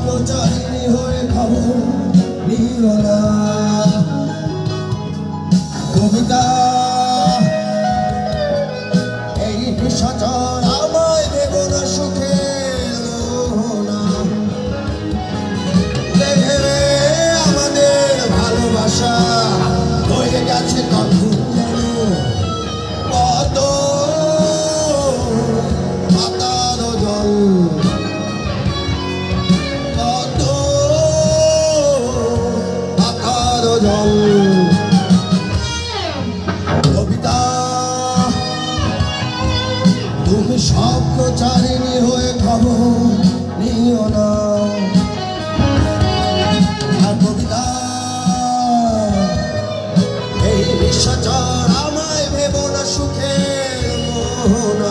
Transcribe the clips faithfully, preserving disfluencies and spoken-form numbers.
স্বপ্নচারিণী হয়ে খবর নিও না। কবিতা এই নিশাচর আমায় দেব না সুখের মোহনা। দেখে আমাদের ভালোবাসা হয়ে গেছে কখন যেন কত পাতার জল, কত পাতার জল। কবিতা তুমি স্বপ্নচারিণী হয়ে খবর নিও না। কবিতা এই নিশাচর আমায় ভেবো না সুখের মোহনা।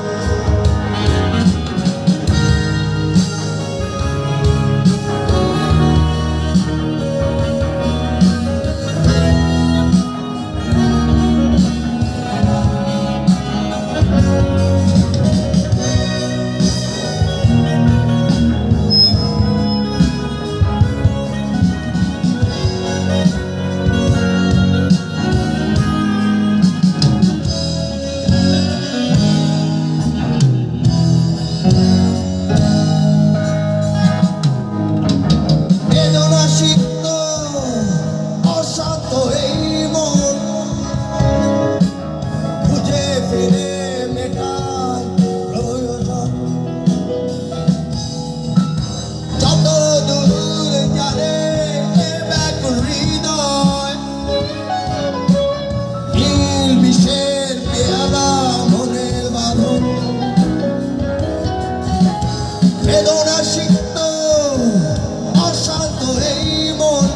বেদনা সিক্ত অশান্ত এই মন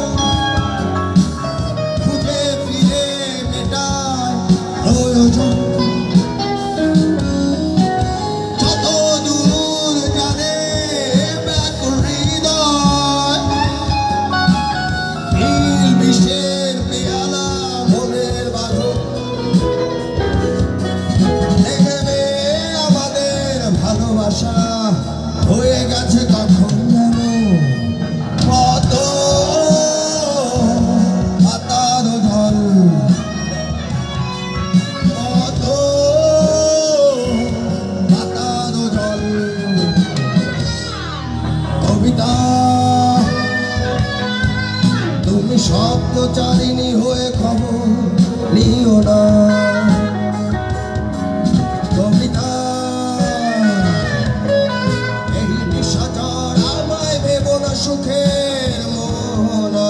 খুঁজে ফিরে মেটায় প্রয়োজন। যত দূর জানে ব্যাকুল হৃদয়, নীল বিষের পেয়ালা মনের বাঁধন। দেখবে আমাদের ভালোবাসা হয়ে গেছে কখন যেন কত পাতার জল, কত পাতার জল। কবিতা তুমি স্বপ্নচারিণী হয়ে খবর নিও না। কবিতা সুখের মোহনা।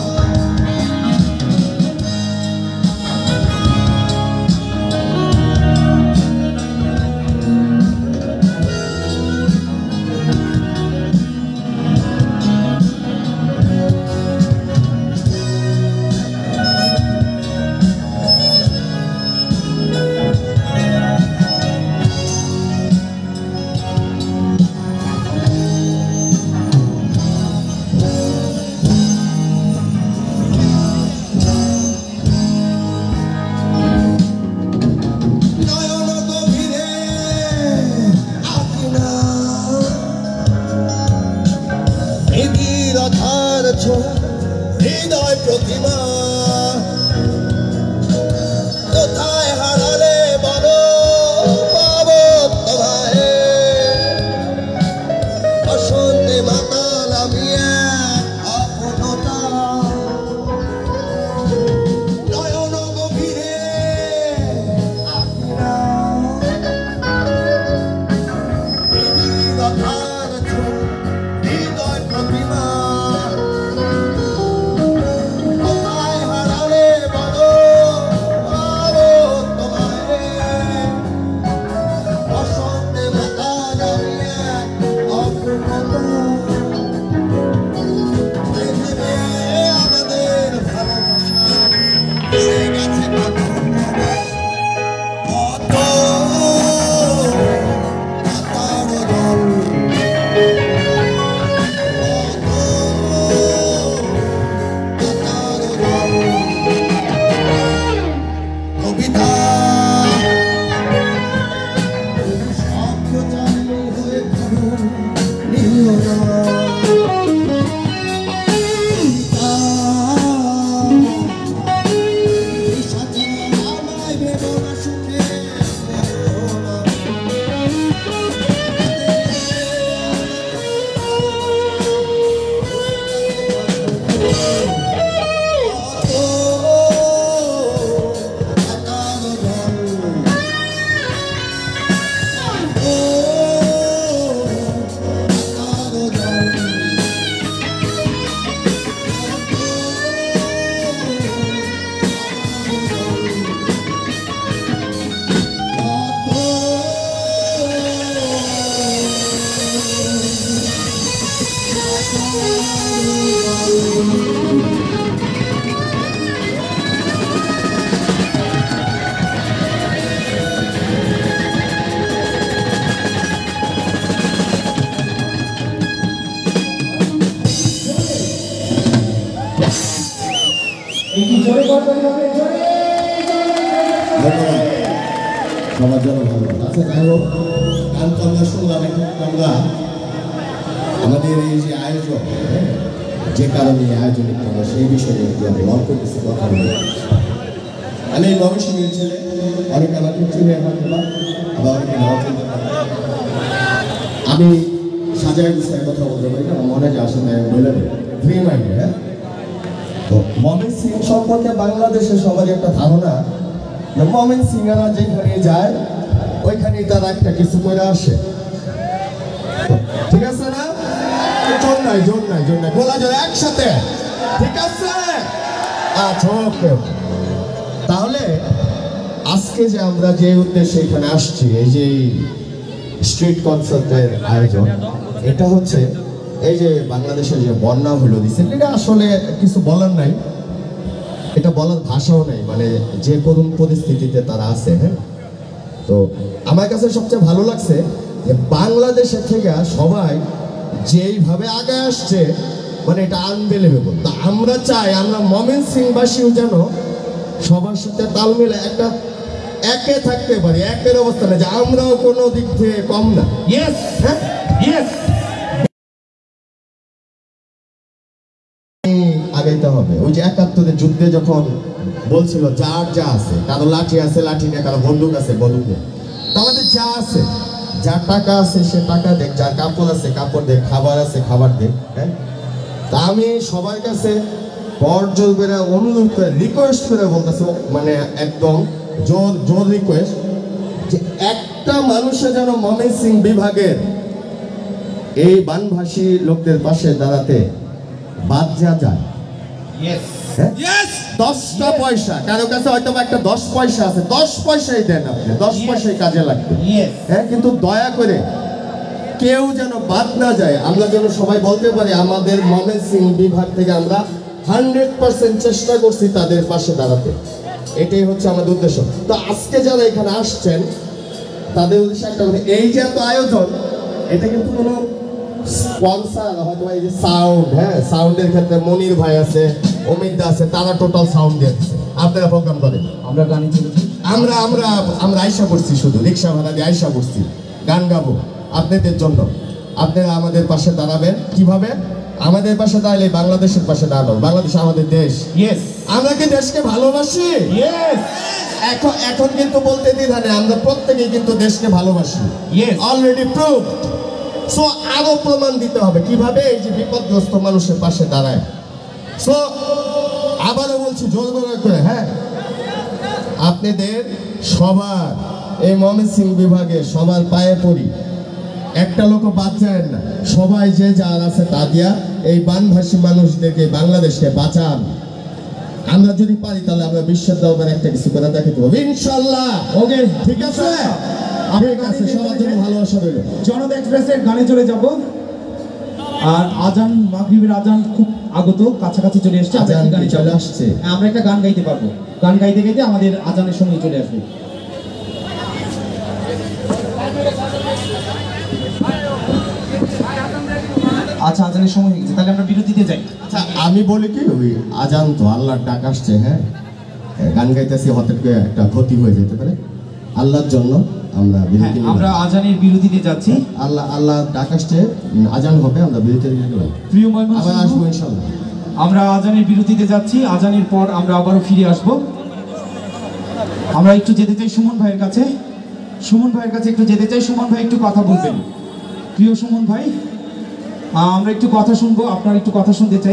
হৃদয় প্রতিমা কোথায় হারালে বলো পাবো তোমায়। বসন্তে মাতাল আমি আপনতা, নয়ন গভীরে হৃদয় প্রতিমা কোথায় সবার জন্য ভালো। আচ্ছা, যাই হোক, গান তো আমরা শুনলাম। এখন আমরা আমাদের এই যে আয়োজন, যে কারণে আয়োজন আমরা সেই বিষয়ে আমি অল্প কিছু কথা বলি। আমি এই ময়মনসিংহের ছেলে, অনেক আমাকে চিনে হয়তোবা, আবার অনেকে নাও চিনতে পারে। আমি সাজায় গুছায় কথা বলতে পারি না, মনে যে আসে না বলে ফ্রি মাইন্ডে। হ্যাঁ, তো ময়মনসিংহ সম্পর্কে বাংলাদেশের সবারই একটা ধারণা, ময়মনসিংহরা যেখানে যায় ওইখানেই তারা একটা কিছু করে আসে। ঠিক আছে না? জোর নাই জোর নাই জোর নাই গোলা জোর একসাথে। ঠিক আছে, আচ্ছা ওকে। তাহলে আজকে যে আমরা যে উদ্দেশ্যে এখানে আসছি, এই যে স্ট্রিট কনসার্টের আয়োজন, এটা হচ্ছে এই যে বাংলাদেশের যে বন্যা হলো রিসেন্টলি, এটা আসলে কিছু বলার নাই, এটা বলার ভাষাও নেই, মানে যে করুণ পরিস্থিতিতে তারা আছে। হ্যাঁ, তো আমার কাছে সবচেয়ে ভালো লাগছে যে বাংলাদেশের থেকে সবাই যেইভাবে আগে আসছে, মানে এটা আনবিলিভেবল। তা আমরা চাই আমরা ময়মনসিংহবাসীও যেন সবার সাথে তাল মিলে একটা একে থাকতে পারি, একের অবস্থানে, যে আমরাও কোনো দিক থেকে কম না। ইয়েস, হ্যাঁ, ইয়েস, আগাইতে হবে। ওই যে একাত্তরের যুদ্ধে যখন বলছিল যার যা আছে, কারো লাঠি আছে লাঠি নেই, কারো বন্দুক আছে বন্দুক নেই, আমাদের যা আছে, যার টাকা আছে সে টাকা দেখ, যার কাপড় আছে কাপড় দেখ, খাবার আছে খাবার দেখ। হ্যাঁ, তা আমি সবার কাছে বড়জোর করে অনুরোধ করে রিকোয়েস্ট করে বলতেছি, মানে একদম জোর জোর রিকোয়েস্ট, যে একটা মানুষের যেন ময়মনসিংহ বিভাগের এই বানভাসী লোকদের পাশে দাঁড়াতে বাদ যা যায়। দশটা পয়সা কারো কাছে হয়তো একটা দশ পয়সা আছে, দশ পয়সাই দেন আপনি, দশ পয়সাই কাজে লাগবে। হ্যাঁ, কিন্তু দয়া করে কেউ যেন বাদ না যায়। আমরা যেন সবাই বলতে পারি আমাদের ময়মনসিংহ বিভাগ থেকে আমরা হান্ড্রেড পার্সেন্ট চেষ্টা করছি তাদের পাশে দাঁড়াতে। এটাই হচ্ছে আমাদের উদ্দেশ্য। তো আজকে যারা এখানে আসছেন তাদের উদ্দেশ্যে একটা কথা, এই যে এত আয়োজন, এটা কিন্তু কোনো স্পন্সর হয়তো, এই যে সাউন্ড, হ্যাঁ, সাউন্ডের ক্ষেত্রে মনির ভাই আছে, অমিত দা আছে, তারা টোটাল সাউন্ড দিয়ে দিচ্ছে। আপনারা প্রোগ্রাম করেন, আমরা গান চলেছি, আমরা আমরা আমরা আয়সা করছি, শুধু রিক্সা ভাড়া দিয়ে আয়সা করছি, গান গাবো আপনাদের জন্য। আপনারা আমাদের পাশে দাঁড়াবেন। কিভাবে? আমাদের পাশে দাঁড়ালে বাংলাদেশের পাশে দাঁড়ানো। বাংলাদেশ আমাদের দেশ। ইয়েস, আমরা কি দেশকে ভালোবাসি? ইয়েস, এখন এখন কিন্তু বলতে দ্বিধা নেই, আমরা প্রত্যেকেই কিন্তু দেশকে ভালোবাসি। Yes, already proved. সো আরো প্রমাণ দিতে হবে কিভাবে এই যে বিপদগ্রস্ত মানুষের পাশে দাঁড়ায়। সো আবারও বলছি জোর করে, হ্যাঁ, আপনাদের সবার এই ময়মনসিংহ বিভাগে সবার পায়ে পড়ি, একটা লোক বাদ যায় না, সবাই যে যার আছে তা দিয়া এই বানভাসী মানুষদেরকে, বাংলাদেশকে বাঁচান। আমরা যদি পারি তাহলে আমরা বিশ্বের দরবারে একটা কিছু করে দেখাতে হবে ইনশাআল্লাহ। ওকে, ঠিক আছে, ঠিক আছে, সবার জন্য ভালোবাসা রইল। জনতা এক্সপ্রেসের গানে চলে যাব। আর আজান, মাগরিবের আজান খুব আগত, কাছাকাছি চলে আসছে। আজান গানে চলে আসছে, আমরা একটা গান গাইতে পারবো। গান গাইতে গাইতে আমাদের আজানের সময় চলে আসবে। আচ্ছা, আজানের সময় হয়ে গেছে, তাহলে আমরা বিরতিতে যাই। আচ্ছা, আমি বলি কি, ওই আজান তো আল্লাহর ডাক আসছে। হ্যাঁ, গান গাইতেছি, হঠাৎ করে একটা ক্ষতি হয়ে যেতে পারে। আল্লাহর জন্য আমরা বিরতি, আমরা আজানের বিরতিতে যাচ্ছি। আল্লাহ আল্লাহ ডাক আসছে, আজান হবে, আমরা বিরতিতে গেলাম। প্রিয় ময়মনসিংহ, আবার আসবো ইনশাআল্লাহ। আমরা আজানের বিরতিতে যাচ্ছি। আজানের পর আমরা আবারও ফিরে আসব। আমরা একটু যেতে চাই সুমন ভাইয়ের কাছে। সুমন ভাইয়ের কাছে একটু যেতে চাই। সুমন ভাই একটু কথা বলবেন। প্রিয় সুমন ভাই, আমরা একটু কথা শুনবো, আপনার একটু কথা শুনতে চাই।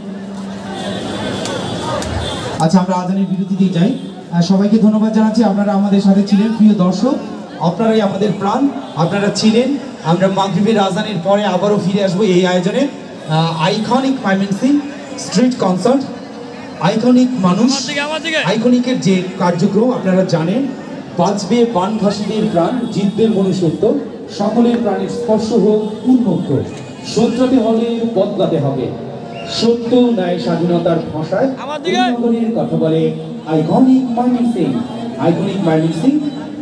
আচ্ছা, আমরা আজানের বিরতিতে যাই। সবাইকে ধন্যবাদ জানাচ্ছি, আপনারা আমাদের সাথে ছিলেন। প্রিয় দর্শক, আপনারাই আমাদের প্রাণ, আপনারা ছিলেন। আমরা মাগরিবের আজানের পরে আবারও ফিরে আসবো এই আয়োজনে। Iconic Mymensingh street concert, iconic মানুষ, আইকনিকের যে কার্যক্রম আপনারা জানেন, বাঁচবে বানভাসীদের প্রাণ, জিতবে মনুষ্যত্ব, সকলের প্রাণের স্পর্শ হোক উন্মুক্ত, শুধরাতে হলে বদলাতে হবে। সত্য ন্যায় স্বাধীনতার ভাষায় নগরীর কথা বলে আইকনিক ময়মনসিংহ। আইকনিক ময়মনসিংহ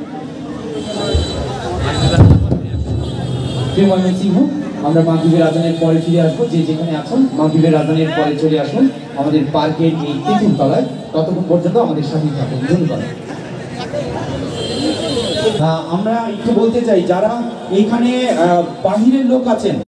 ময়মনসিংহ। আমরা মাগরিবের আজানের পরে ফিরে আসবো। যে যেখানে আছেন মাগরিবের আজানের পরে চলে আসুন আমাদের পার্কের এই তেঁতুল তলায়। ততক্ষণ পর্যন্ত আমাদের সাথে থাকুন। ধন্যবাদ। আমরা একটু বলতে চাই যারা এখানে বাহিরের লোক আছেন